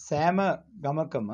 සෑම ගමකම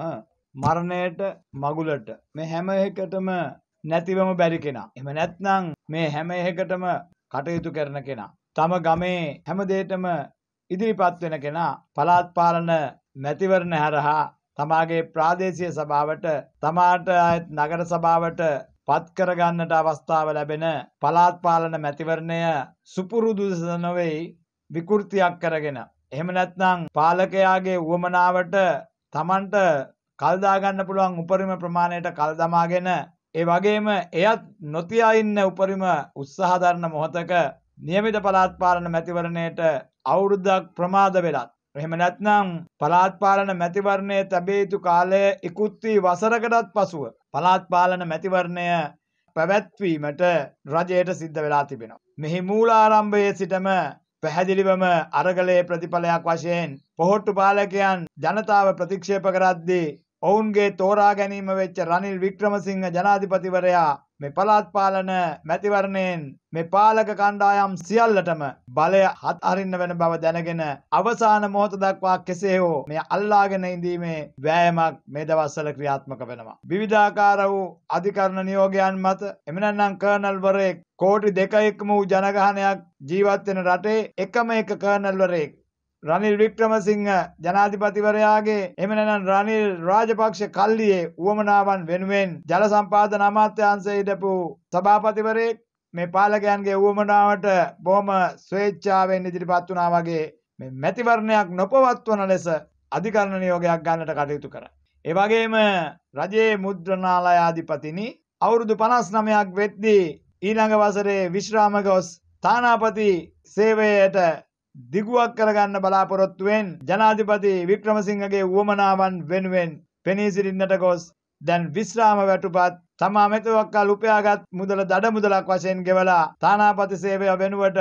මරණයට මගුලට මේ හැම එකටම නැතිවම බැරි කෙනා. එහෙම නැත්නම් මේ හැම එකටම කටයුතු කරන කෙනා. තම ගමේ හැම දෙයකටම ඉදිරිපත් වෙන කෙනා පළාත් පාලන මැතිවරණ හරහා තමාගේ ප්‍රාදේශීය සභාවට තමාට නගර සභාවට පත් කරගන්නට අවස්ථාව ලැබෙන පළාත් පාලන මැතිවරණය සුපුරුදු නොවේ විකෘතියක් කරගෙන. එහෙම නැත්නම් පාලකයාගේ උවමනාවට තමන්ට කල් දාගන්න පුළුවන් උපරිම ප්‍රමාණයට කල් දමාගෙන ඒ වගේම එයත් නොතියා ඉන්න උපරිම උත්සාහ දරන මොහොතක නියමිත පළාත් පාලන මැතිවරණයට අවුරුද්දක් ප්‍රමාද වෙලත් එහෙම නැත්නම් පළාත් පාලන මැතිවරණයේ තැබිය යුතු කාලය ඉක්ුත් වී වසරකටත් පසුව පළාත් පාලන මැතිවරණය පැවැත්වීමට රජයට සිද්ධ වෙලා තිබෙනවා. මෙහි මූලාරම්භයේ සිටම පැහැදිලිවම අරගලයේ ප්‍රතිඵලයක් වශයෙන් පොහොට්ටු පාලකයන් ජනතාව ප්‍රතික්ෂේප කරද්දී ඔවුන්ගේ තෝරා ගැනීම වෙච්ච රනිල් වික්‍රමසිංහ ජනාධිපතිවරයා මේ පළාත් පාලන මැතිවරණයෙන් මේ පාලක කණ්ඩායම් සියල්ලටම බලය අත්හරින්න වෙන බව දැනගෙන අවසාන මොහොත දක්වා කෙසේ හෝ මේ අල්ලාගෙන ඉඳීමේ වෑයමක් මේ දවස්වල ක්‍රියාත්මක වෙනවා. විවිධාකාර වූ අධිකරණ නියෝගයන් මත එමෙ නැත්නම් කර්නල්වරයෙක් කෝටි 2ක්ම වූ ජනගහනයක් ජීවත් වෙන රටේ එකම එක කර්නල්වරයෙක් රනිල් වික්‍රමසිංහ ජනාධිපතිවරයාගේ එහෙම නැත්නම් රනිල් රාජපක්ෂ කල්ලියේ උවමනාවන් වෙනුවෙන් ජල සම්පාදන අමාත්‍යාංශයේ හිටපු සභාපතිවරයෙක් මේ පාලකයන්ගේ උවමනාවට බොහොම ස්වේච්ඡාවෙන් ඉදිරිපත් වුණා වගේ මේ මැතිවරණයක් නොපවත්වන ලෙස අධිකරණ නියෝගයක් ගන්නට කටයුතු කරා. ඒ වගේම රජයේ මුද්‍රණාලයාධිපතිනි අවුරුදු 59ක් වෙද්දී ඊළඟ වසරේ විශ්‍රාම ගොස් තානාපති සේවයට දිගුවක් කරගන්න බලාපොරොත්තුවෙන් ජනාධිපති වික්‍රමසිංහගේ උවමනාවන් වෙනුවෙන් පෙනී සිටින්නට ගොස් දැන් විශ්‍රාම වැටුපත් තමා මෙතෙක්කල් උපයාගත් මුදල දඩ මුදලක් වශයෙන් ගෙවලා තානාපති සේවය වෙනුවට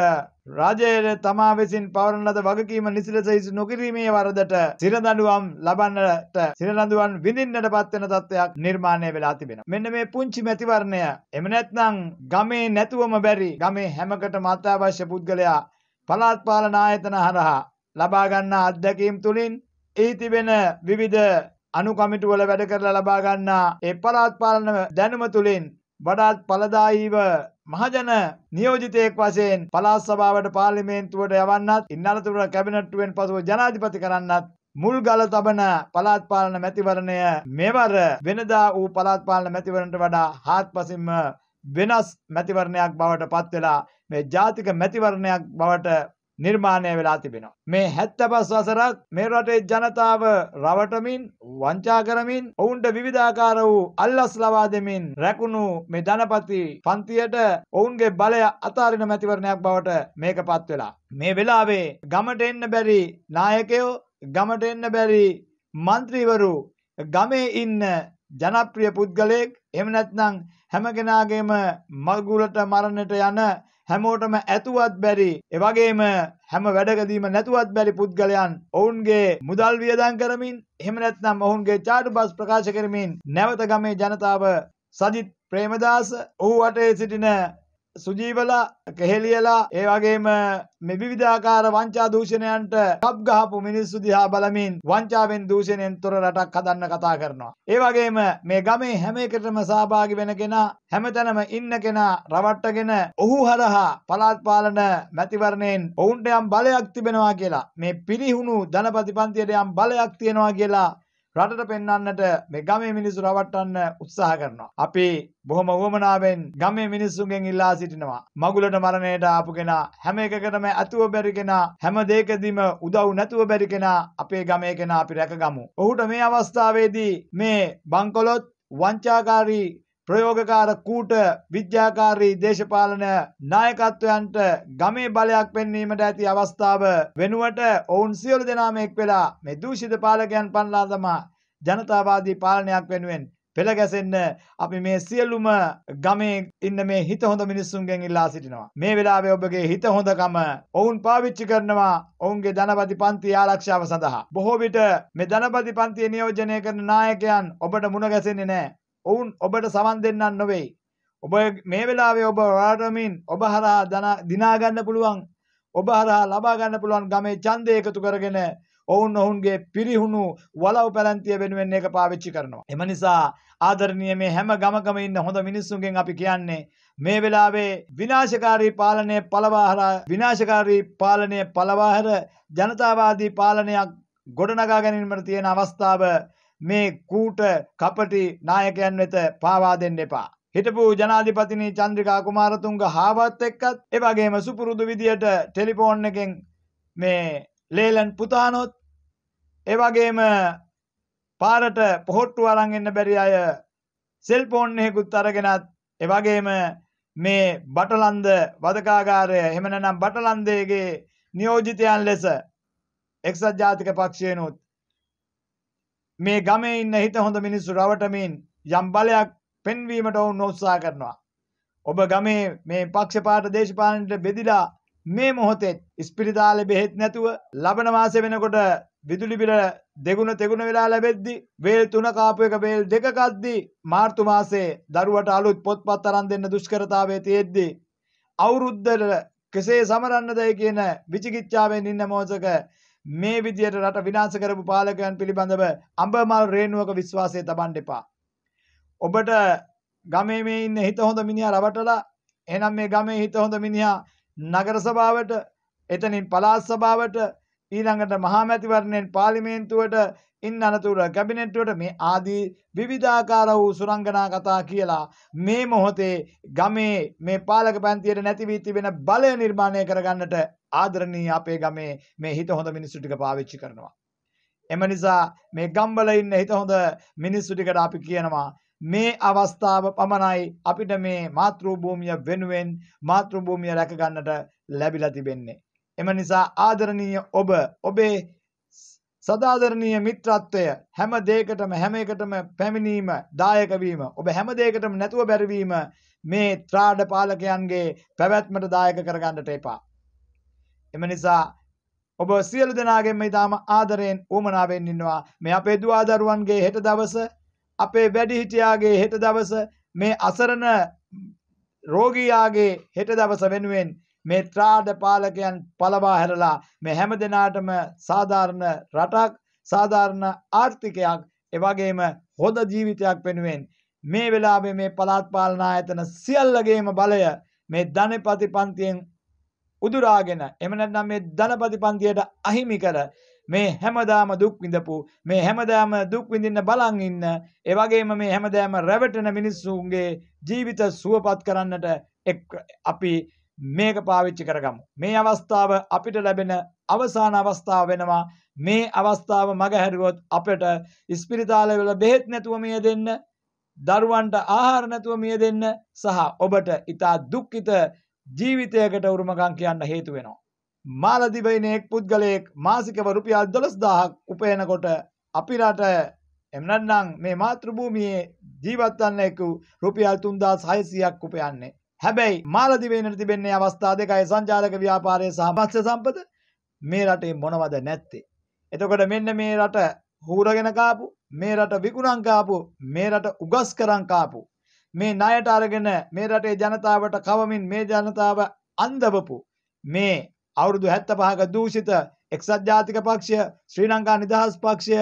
රජයේ තමා විසින් පවරන ලද වගකීම නිසිලස ඉසු නොකිරීමේ වරදට සිරදඬුවම් ලබන්නට සිරදඬුවම් විඳින්නට පත් වෙන තත්ත්වයක් නිර්මාණය වෙලා තිබෙනවා. මෙන්න මේ පුංචි මැතිවරණය එහෙම නැත්නම් ගමේ නැතුවම බැරි ගමේ හැමකටම අත්‍යවශ්‍ය පුද්ගලයා පළාත් පාලන ආයතන හරහා ලබා ගන්නා අත්දැකීම් තුලින් ඒ තිබෙන විවිධ අනු කමිටු වල වැඩ කරලා ලබා ගන්නා ඒ පළාත් පාලන දැනුම තුලින් වඩාත් ඵලදායීව මහජන නියෝජිතයෙක් වශයෙන් පළාත් සභාවට පාර්ලිමේන්තුවට යවන්නත් ඉන්නතර කැබිනට්ටුවෙන් පසුව ජනාධිපති කරන්නත් මුල් ගල තබන පළාත් පාලන මැතිවරණය මෙවර වෙනදා වූ පළාත් පාලන මැතිවරණයට වඩා හාත්පසින්ම වෙනස් මැතිවරණයක් බවට පත් වෙලා මේ ජාතික මැතිවරණයක් බවට නිර්මාණය වෙලා තිබෙනවා. මේ 75 වසරක් මේ රටේ ජනතාව රවටමින් වංචා කරමින් ඔවුන්ට විවිධාකාර වූ අල්ලස් ලබා දෙමින් රැකුණු මේ ධනපති පන්තියට ඔවුන්ගේ බලය අතාරින මැතිවරණයක් බවට මේකපත් වෙලා. මේ වෙලාවේ ගමට එන්න බැරි නායකයෝ, ගමට එන්න බැරි മന്ത്രിවරු, ගමේ ඉන්න ජනප්‍රිය පුද්ගලයෙක් එහෙම නැත්නම් හැම කෙනාගේම මගුලට මරණයට යන හැමෝටම ඇතුවත් බැරි එවැගේම හැම වැඩකදීම නැතුවත් බැරි පුද්ගලයන් ඔවුන්ගේ මුදල් වියදම් කරමින් එහෙම නැත්නම් ඔවුන්ගේ චාටුබස් ප්‍රකාශ කරමින් නැවත ගමේ ජනතාව සජිත් ප්‍රේමදාස ඔහු වටේ සිටින සුජීවලා කෙහෙලියලා ඒ වගේම මේ විවිධාකාර වංචා දූෂණයන්ට කප් ගහපු මිනිස්සු දිහා බලමින් වංචාවෙන් දූෂණයෙන් තොර රටක් හදන්න කතා කරනවා. ඒ වගේම මේ ගමේ හැම එකටම සහභාගී වෙන කෙනා හැමතැනම ඉන්න කෙනා රවට්ටගෙන ඔහු හරහා පළාත් පාලන මැතිවරණයෙන් ඔවුන්ට යම් බලයක් තිබෙනවා කියලා මේ පිරිහුණු ධනපති පන්තියට යම් බලයක් තියෙනවා කියලා රටට පෙන්වන්නට මේ ගමේ මිනිස්සු රවට්ටන්න උත්සාහ කරනවා. අපි බොහොම වමනාවෙන් ගමේ මිනිස්සුන්ගෙන් ඉල්ලා සිටිනවා. මගුලට මරණයට ආපු කෙනා, හැම එකකටම අතුව බැරි කෙනා, හැම දෙයකදීම උදව් නැතුව බැරි කෙනා අපේ ගමේ කෙනා අපි රැකගමු. ඔහුට මේ අවස්ථාවේදී මේ බංකොලොත් වංචාකාරී ප්‍රයෝගකාර කූට විද්‍යාකාරී දේශපාලන නායකත්වයන්ට ගමේ බලයක් පෙන්වීමට ඇති අවස්ථාව වෙනුවට ඔවුන් සියලු දෙනාම එක් වෙලා මේ දූෂිත පාලකයන් පන්ලා තමා ජනතාවාදී පාලනයක් වෙනුවෙන් පෙළ ගැසෙන්න අපි මේ සියලුම ගමේ ඉන්න මේ හිත හොඳ මිනිස්සුන්ගෙන් ඉල්ලා සිටිනවා. මේ වෙලාවේ ඔබගේ හිත හොඳකම ඔවුන් පාවිච්චි කරනවා ඔවුන්ගේ ධනපති පන්ති ආරක්ෂාව සඳහා. බොහෝ විට මේ ධනපති පන්තිය නියෝජනය කරන නායකයන් ඔබට මුණ ගැසෙන්නේ නැහැ. ඔවුන් ඔබට සවන් දෙන්නන් නොවේ. ඔබ මේ වෙලාවේ ඔබ රාටමින් ඔබ හරහා දිනා ගන්න පුළුවන්, ඔබ හරහා ලබා ගන්න පුළුවන් ගමේ ඡන්දය එකතු කරගෙන ඔවුන්ගේ පිරිහුණු වලව් පැලැන්තිය වෙනුවෙන් ඒක පාවිච්චි කරනවා. එම නිසා ආදරණීය මේ හැම ගමකම ඉන්න හොඳ මිනිස්සුන්ගෙන් අපි කියන්නේ මේ වෙලාවේ විනාශකාරී පාලනය පළවාහැර ජනතාවාදී පාලනයක් ගොඩනගා ගැනීමට තියෙන අවස්ථාව මේ කූට කපටි නායකයන් වෙත පාවා දෙන්න එපා. හිටපු ජනාධිපතිනි චන්ද්‍රිකා කුමාරතුංග හාවත් එක්කත් ඒ වගේම සුපුරුදු විදියට ටෙලිෆෝන් එකෙන් මේ ලේලන් පුතානොත් ඒ වගේම පාරට පොහොට්ටු අරන් එන්න බැරි අය සෙල්ෆෝන් එකකුත් අරගෙනත් ඒ වගේම මේ බටලන්ද වදකාගාරය එහෙම නැත්නම් බටලන්දේගේ නියෝජිතයන් ලෙස එක්සත් ජාතික පක්ෂයනොත් මේ ගමේ ඉන්න හිත හොඳ මිනිස්සු රවටමින් යම් බලයක් පෙන්වීමට ඔවුන් උත්සාහ කරනවා. ඔබ ගමේ මේ පක්ෂපාත දේශපාලනයට බෙදිලා මේ මොහොතේ ඉස්පිරිතාලේ බෙහෙත් නැතුව ලබන මාසෙ වෙනකොට විදුලි බිල දෙගුණ තෙගුණ වෙලා ලැබෙද්දි වේල් 3 කාපු එක වේල් 2 කද්දි මාර්තු මාසේ දරුවට අලුත් පොත්පත් අරන් දෙන්න දුෂ්කරතාවයේ තියෙද්දි අවුරුද්දට කෙසේ සමරන්නදයි කියන විචිකිච්ඡාවෙන් ඉන්න මොහොතක මේ විදියට රට විනාශ කරපු පාලකයන් පිළිබඳව අඹමල් රේණුවක විශ්වාසය තබන්න එපා. ඔබට ගමේ මේ ඉන්න හිත හොඳ මිනිහා රවටලා එහෙනම් මේ ගමේ හිත හොඳ මිනිහා නගර සභාවට එතනින් පළාත් සභාවට ඊළඟට මහා මැතිවරණයෙන් පාර්ලිමේන්තුවට ඉන්න අනතුර කැබිනට්ටුවට මේ ආදී විවිධාකාර වූ සුරංගනා කතා කියලා මේ මොහොතේ ගමේ මේ පාලක පන්තියට නැති වී තිබෙන බලය නිර්මාණය කරගන්නට ආදරණීය අපේ ගමේ මේ හිත හොඳ මිනිස්සු ටික පාවිච්චි කරනවා. එම නිසා මේ ගම්වල ඉන්න හිත හොඳ මිනිස්සු ටිකට අපි කියනවා මේ අවස්ථාව පමණයි අපිට මේ මාතෘ භූමිය වෙනුවෙන් මාතෘ භූමිය රැක ගන්නට ලැබිලා තිබෙන්නේ. එම නිසා ආදරණීය ඔබ ඔබේ සදාදරණීය මිත්‍රත්වය හැම දෙයකටම හැම එකටම පැමිණීම දායක වීම ඔබ හැම දෙයකටම නැතුව බැරිවීම මේ ත්‍රාඩ පාලකයන්ගේ පැවැත්මට දායක කරගන්නට එපා. එම නිසා ඔබ සියලු දෙනාගෙන්ම ඉතාම ආදරයෙන් උවමනාවෙන් ඉන්නවා මේ අපේ දුවා දරුවන්ගේ හෙට දවස අපේ වැඩිහිටියාගේ හෙට දවස මේ අසරණ රෝගියාගේ හෙට දවස වෙනුවෙන් මේ ත්‍රාඩ පාලකයන් පළවා හැරලා මේ හැම දෙනාටම සාධාරණ රටක් සාධාරණ ආර්ථිකයක් එවැගේම හොඳ ජීවිතයක් වෙනුවෙන් මේ වෙලාවේ මේ පළාත් පාලන ආයතන සියල්ලගේම බලය මේ ධනපති පන්තියෙන් උදුරාගෙන එහෙම නැත්නම් මේ ධනපති පන්තියට අහිමි කර මේ හැමදාම දුක් විඳපු මේ හැමදාම දුක් විඳින්න බලන් ඉන්න ඒ වගේම මේ හැමදාම රැවටෙන මිනිස්සුන්ගේ ජීවිත සුවපත් කරන්නට අපි මේක පාවිච්චි කරගමු. මේ අවස්ථාව අපිට ලැබෙන අවසාන අවස්ථාව වෙනවා. මේ අවස්ථාව මගහැරුවොත් අපිට ඉස්පිරිතාලවල බෙහෙත් නැතුව මිය දෙන්න, දරුවන්ට ආහාර නැතුව මිය දෙන්න සහ ඔබට ඊට දුක්ඛිත ජීවිතයකට උරුමකම් කියන්න හේතු වෙනවා. මාලදිවයිනේ එක් පුද්ගලයෙක් මාසිකව රුපියල් 12000ක් උපයනකොට අපි රට එම් නැත්නම් මේ මාතෘ භූමියේ ජීවත් වන්න එක රුපියල් 3600ක් උපයන්නේ. හැබැයි මාලදිවයිනට තිබෙන්නේ අවස්ථා දෙකයි සංචාරක ව්‍යාපාරය සහ මත්ස්‍ය සම්පත. මේ රටේ මොනවද නැත්තේ? එතකොට මෙන්න මේ රට හූරගෙන කාපු, මේ රට විකුණන් කාපු, මේ රට උගස් කරන් කාපු, මේ ණයට අරගෙන මේ රටේ ජනතාවට කවමින් මේ ජනතාව අන්දවපු මේ අවුරුදු 75ක දූෂිත එක්සත් ජාතික පක්ෂය, ශ්‍රී ලංකා නිදහස් පක්ෂය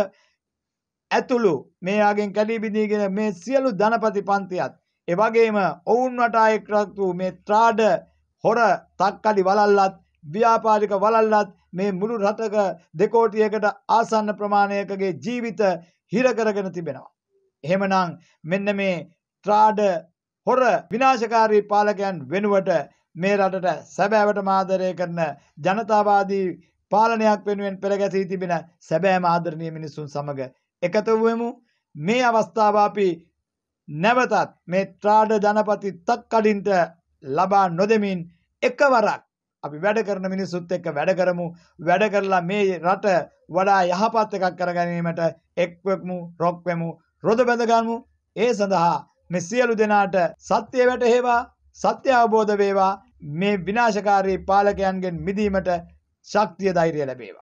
ඇතුළු මේ ආගෙන් කැඩී බිඳීගෙන මේ සියලු ධනපති පන්තියත් ඒ වගේම ඔවුන් වටා එක්රත් වූ මේ ත්‍රාඩ හොර තක්කඩි වලල්ලත් ව්‍යාපාරික වලල්ලත් මේ මුළු රටක 2 කෝටියකට ආසන්න ප්‍රමාණයකගේ ජීවිත හිර කරගෙන තිබෙනවා. එහෙමනම් මෙන්න මේ ත්‍රාඩ හොර විනාශකාරී පාලකයන් වෙනුවට මේ රටට සැබෑවටම ආදරය කරන ජනතාවාදී පාලනයක් වෙනුවෙන් පෙරගැසී තිබෙන සැබෑම ආදරණීය මිනිසුන් සමග එකතු වෙමු. මේ අවස්ථාව අපි නැවතත් මේ ත්‍රාඩ ධනපති තක්කඩින්ට ලබා නොදෙමින් එකවරක් අපි වැඩ කරන මිනිස්සුත් එක්ක වැඩ කරමු. වැඩ කරලා මේ රට වඩා යහපත් එකක් කර ගැනීමට එක්වෙමු, රොක් වෙමු, රොද බැඳ ගමු. ඒ සඳහා මේ සියලු දෙනාට සත්‍ය වැටහෙවා, සත්‍ය අවබෝධ වේවා. මේ විනාශකාරී පාලකයන්ගෙන් මිදීමට ශක්තිය ධෛර්යය ලැබේවා.